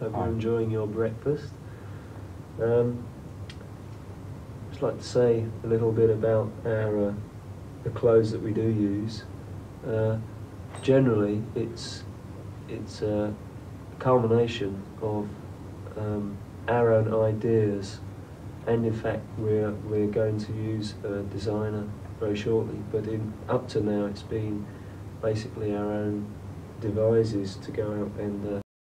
Hope you're enjoying your breakfast. I'd just like to say a little bit about our the clothes that we do use. Generally, it's a culmination of our own ideas, and in fact we're going to use a designer very shortly. But up to now, it's been basically our own devices to go out and